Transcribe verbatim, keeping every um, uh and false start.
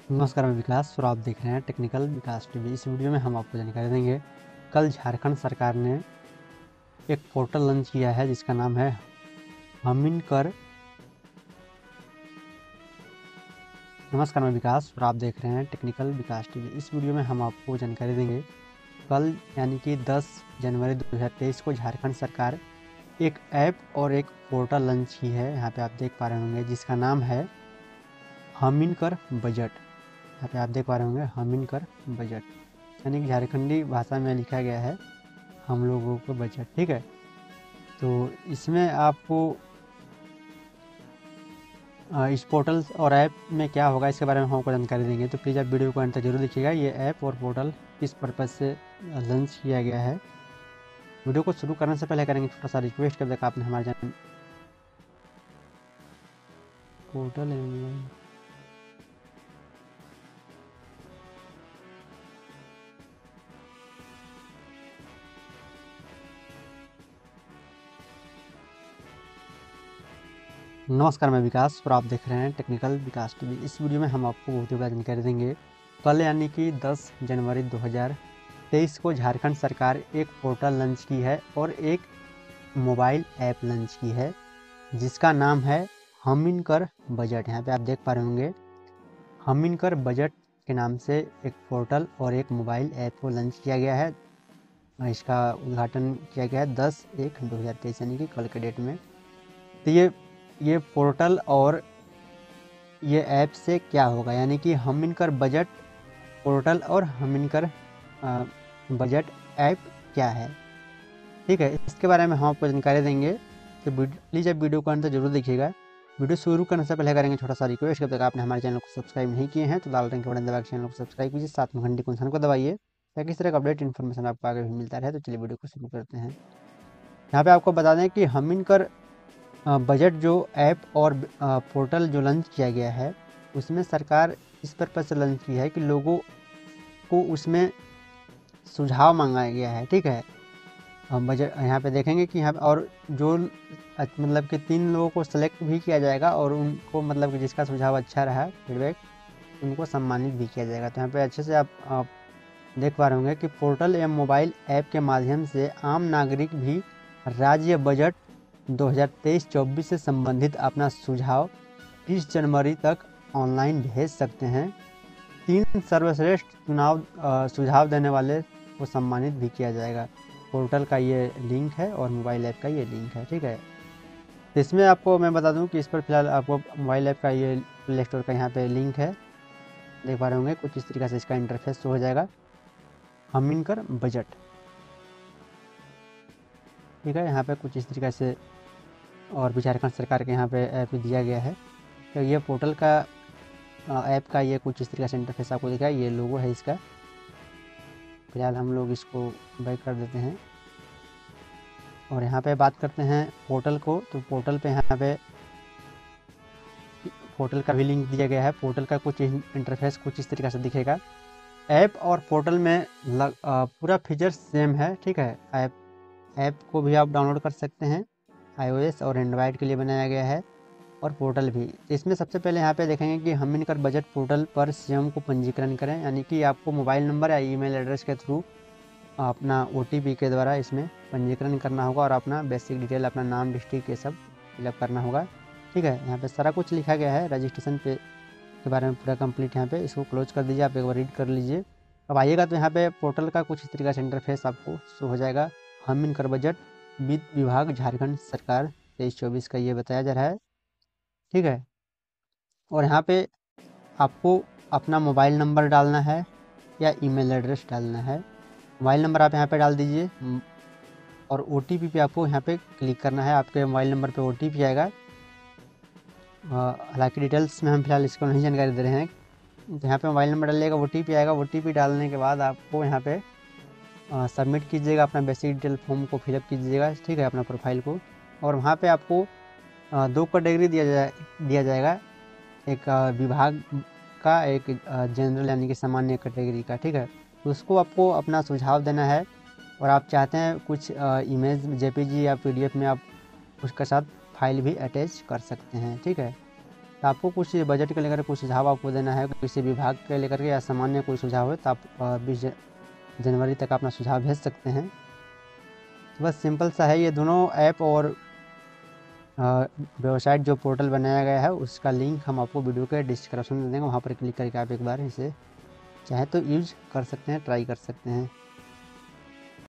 नमस्कार, मैं विकास और आप देख रहे हैं टेक्निकल विकास टीवी। इस वीडियो में हम आपको जानकारी देंगे। कल झारखंड सरकार ने एक पोर्टल लॉन्च किया है जिसका नाम है हमिन कर। नमस्कार, मैं विकास और आप देख रहे हैं टेक्निकल विकास टीवी। इस वीडियो में हम आपको जानकारी देंगे। कल यानी कि दस जनवरी दो हज़ार तेईस को झारखंड सरकार एक ऐप और एक पोर्टल लॉन्च की है। यहाँ पे आप देख पा रहे होंगे जिसका नाम है हमिन कर बजट। यहाँ पे आप देख पा रहे होंगे हमिन कर बजट, यानी कि झारखंडी भाषा में लिखा गया है हम लोगों को बजट। ठीक है, तो इसमें आपको इस पोर्टल और ऐप में क्या होगा इसके बारे में हम आपको जानकारी देंगे। तो प्लीज़ आप वीडियो को अंत तक जरूर देखिएगा। ये ऐप और पोर्टल किस पर्पज़ से लॉन्च किया गया है। वीडियो को शुरू करने से पहले करेंगे छोटा सा रिक्वेस्ट, कब तक आपने हमारे चैनल पोर्टल नमस्कार, मैं विकास और आप देख रहे हैं टेक्निकल विकास टीवी। इस वीडियो में हम आपको बहुत ही बड़ा जानकारी देंगे। कल यानी कि दस जनवरी दो हज़ार तेईस को झारखंड सरकार एक पोर्टल लॉन्च की है और एक मोबाइल ऐप लॉन्च की है जिसका नाम है हमिन कर बजट। यहाँ पे आप देख पा रहे होंगे हमिन कर बजट के नाम से एक पोर्टल और एक मोबाइल ऐप को लॉन्च किया गया है। इसका उद्घाटन किया गया है दस एक दो हज़ार तेईस यानी कि कल के डेट में। तो ये ये पोर्टल और ये ऐप से क्या होगा, यानी कि हमिन कर बजट पोर्टल और हमिन कर बजट ऐप क्या है। ठीक है, इसके बारे में हम आपको जानकारी देंगे। तो प्लीज़ आप वीडियो को अंत तक जरूर देखिएगा। वीडियो शुरू करने से पहले करेंगे छोटा सा रिक्वेस्ट, जब तक आपने हमारे चैनल को सब्सक्राइब नहीं किए हैं तो लाल रंग के बटन दबा के चैनल को सब्सक्राइब कीजिए, साथ में घंटी के निशान को दबाइए ताकि इस तरह का अपडेट इन्फॉर्मेशन आपको आगे भी मिलता रहे। तो चलिए वीडियो को शुरू करते हैं। यहाँ पे आपको बता दें कि हमिन कर बजट जो ऐप और पोर्टल जो लॉन्च किया गया है उसमें सरकार इस पर्पज़ से लॉन्च की है कि लोगों को उसमें सुझाव मांगा गया है। ठीक है, बजट यहाँ पे देखेंगे कि यहाँ और जो मतलब कि तीन लोगों को सेलेक्ट भी किया जाएगा और उनको मतलब कि जिसका सुझाव अच्छा रहा फीडबैक उनको सम्मानित भी किया जाएगा। तो यहाँ पे अच्छे से आप, आप देख पा रहे होंगे कि पोर्टल या मोबाइल ऐप के माध्यम से आम नागरिक भी राज्य बजट दो हज़ार तेईस चौबीस से संबंधित अपना सुझाव बीस जनवरी तक ऑनलाइन भेज सकते हैं। तीन सर्वश्रेष्ठ चुनाव सुझाव देने वाले को सम्मानित भी किया जाएगा। पोर्टल का ये लिंक है और मोबाइल ऐप का ये लिंक है। ठीक है, तो इसमें आपको मैं बता दूं कि इस पर फिलहाल आपको मोबाइल ऐप का ये प्ले स्टोर का यहाँ पे लिंक है, देख पा रहे होंगे। कुछ इस तरीके से इसका इंटरफेस हो जाएगा हमिन कर बजट। ठीक है, यहाँ पे कुछ इस तरीके से और भी झारखंड सरकार के यहाँ पे ऐप दिया गया है। तो ये पोर्टल का ऐप का ये कुछ इस तरीके से इंटरफेस आपको दिखा है, ये लोगो है इसका। फिलहाल हम लोग इसको बैक कर देते हैं और यहाँ पे बात करते हैं पोर्टल को। तो पोर्टल पे यहाँ पे पोर्टल का भी लिंक दिया गया है। पोर्टल का कुछ इंटरफेस कुछ इस तरीके से दिखेगा। ऐप और पोर्टल में लग, आ, पूरा फीचर सेम है। ठीक है, ऐप ऐप को भी आप डाउनलोड कर सकते हैं, आईओएस और एंड्रॉयड के लिए बनाया गया है और पोर्टल भी। इसमें सबसे पहले यहाँ पे देखेंगे कि हमिन कर बजट पोर्टल पर स्वयं को पंजीकरण करें, यानी कि आपको मोबाइल नंबर या ईमेल एड्रेस के थ्रू अपना ओटीपी के द्वारा इसमें पंजीकरण करना होगा और अपना बेसिक डिटेल, अपना नाम, डिस्ट्रिक्ट, ये सब फिलअप करना होगा। ठीक है, यहाँ पे सारा कुछ लिखा गया है रजिस्ट्रेशन पे के बारे में पूरा कंप्लीट। यहाँ पे इसको क्लोज कर दीजिए, आप एक बार रीड कर लीजिए। अब आइएगा तो यहाँ पे पोर्टल का कुछ इस तरीके से इंटरफेस आपको शो हो जाएगा। हमिन कर बजट वित्त विभाग झारखंड सरकार तेईस चौबीस का ये बताया जा रहा है। ठीक है, और यहाँ पे आपको अपना मोबाइल नंबर डालना है या ईमेल एड्रेस डालना है। मोबाइल नंबर आप यहाँ पे डाल दीजिए और ओ टी पी पे आपको यहाँ पे क्लिक करना है। आपके मोबाइल नंबर पे ओ टी पी आएगा। हालांकि डिटेल्स में हम फिलहाल इसको नहीं जानकारी दे रहे हैं। तो यहाँ पे मोबाइल नंबर डालिएगा, ओ टी पी आएगा। ओ टी पी डालने के बाद आपको यहाँ पे सबमिट कीजिएगा, अपना बेसिक डिटेल फॉर्म को फिलअप कीजिएगा। ठीक है, अपना प्रोफाइल को। और वहाँ पे आपको आ, दो कैटेगरी दिया जाए दिया जाएगा, एक विभाग का, एक जनरल यानी कि सामान्य कैटेगरी का। ठीक है, तो उसको आपको अपना सुझाव देना है और आप चाहते हैं कुछ इमेज जेपीजी या पीडीएफ में आप उसके साथ फाइल भी अटैच कर सकते हैं। ठीक है, तो आपको कुछ बजट को लेकर कुछ सुझाव आपको देना है किसी विभाग के लेकर के, या सामान्य कोई सुझाव है तो आप बीस जनवरी तक अपना सुझाव भेज सकते हैं। तो बस सिंपल सा है, ये दोनों ऐप और वेबसाइट जो पोर्टल बनाया गया है उसका लिंक हम आपको वीडियो के डिस्क्रिप्शन में देंगे, वहाँ पर क्लिक करके आप एक बार इसे चाहे तो यूज कर सकते हैं, ट्राई कर सकते हैं।